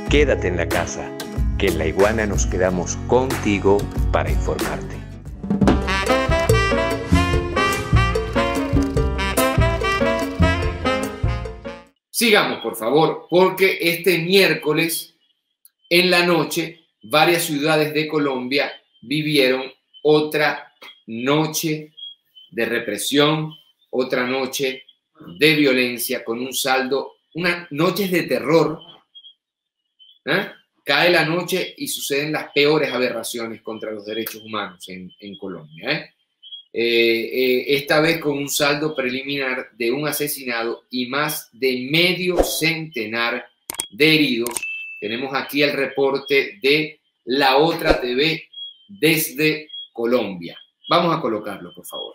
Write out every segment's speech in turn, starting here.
Quédate en la casa, que en La Iguana nos quedamos contigo para informarte. Sigamos, por favor, porque este miércoles en la noche varias ciudades de Colombia vivieron otra noche de represión, otra noche de violencia con un saldo, unas noches de terror. Cae la noche y suceden las peores aberraciones contra los derechos humanos en Colombia. Esta vez con un saldo preliminar de un asesinado y más de medio centenar de heridos. Tenemos aquí el reporte de La Otra TV desde Colombia. Vamos a colocarlo, por favor.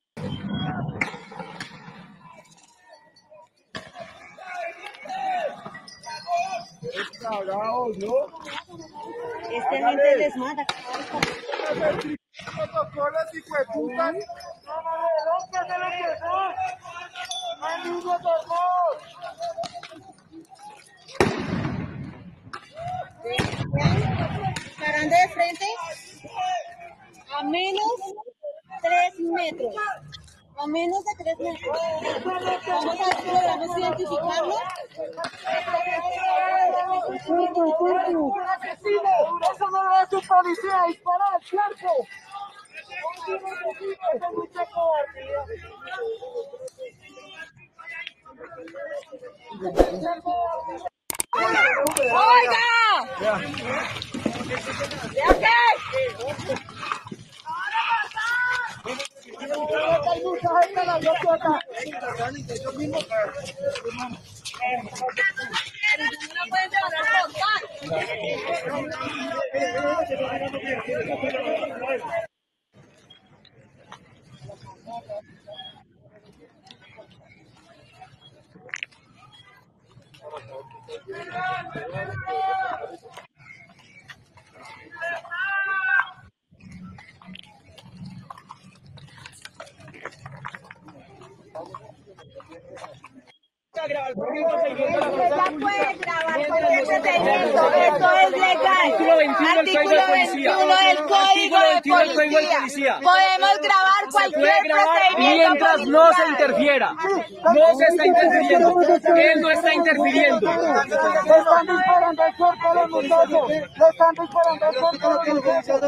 Esta gente les mata. Parando de frente a menos 3 metros. A menos de 3 metros. Vamos a identificarlo. ¡Un asesino! ¡Eso no lo hace un policía! ¡Disparar al cuerpo! ¡Oiga! Hay mucha gente en la bloquea acá. No pueden llevar al hospital. Ya puede grabar cualquier procedimiento, esto es legal. Artículo 21 del Código de Policía. Podemos grabar cualquier procedimiento mientras no se interfiera. No se está interfiriendo. Él no está interfiriendo. Le están disparando al cuerpo a los muchachos. Le están disparando al cuerpo a los muchachos.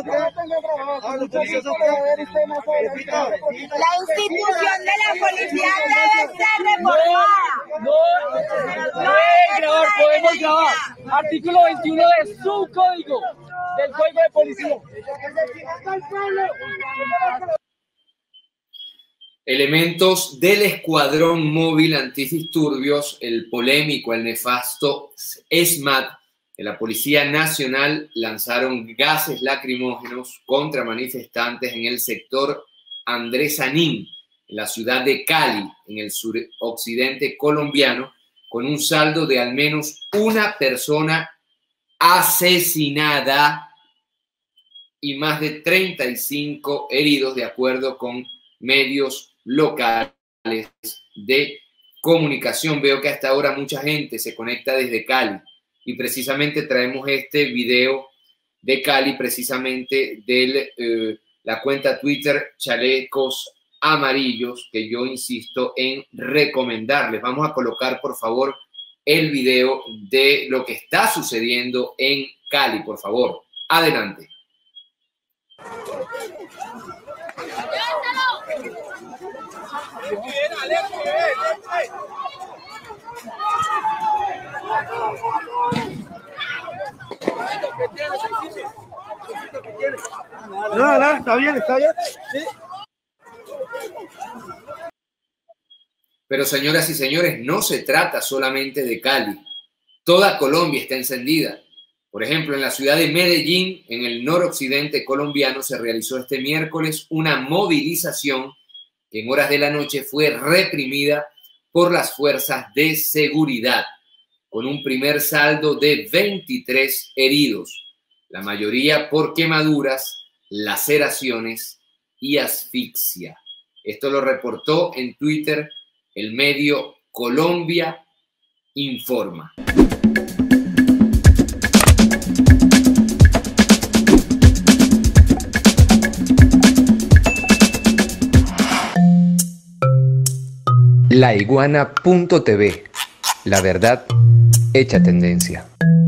La institución de la policía debe ser reformada. Pueden grabar, podemos grabar. Artículo 21 de su código, del Código de Policía. Elementos del Escuadrón Móvil Antidisturbios, el polémico, el nefasto ESMAD de la Policía Nacional lanzaron gases lacrimógenos contra manifestantes en el sector Andrés Sanín, en la ciudad de Cali, en el suroccidente colombiano, con un saldo de al menos una persona asesinada y más de 35 heridos, de acuerdo con medios locales de comunicación. Veo que hasta ahora mucha gente se conecta desde Cali y precisamente traemos este video de Cali, precisamente de la cuenta Twitter Chalecos Amarillos, que yo insisto en recomendarles. Vamos a colocar, por favor, el video de lo que está sucediendo en Cali, por favor. Adelante. No, está bien, está bien. Sí. Pero, señoras y señores, no se trata solamente de Cali. Toda Colombia está encendida. Por ejemplo, en la ciudad de Medellín, en el noroccidente colombiano, se realizó este miércoles una movilización que en horas de la noche fue reprimida por las fuerzas de seguridad, con un primer saldo de 23 heridos, la mayoría por quemaduras, laceraciones y asfixia. Esto lo reportó en Twitter el medio Colombia Informa. laiguana.tv, la verdad hecha tendencia.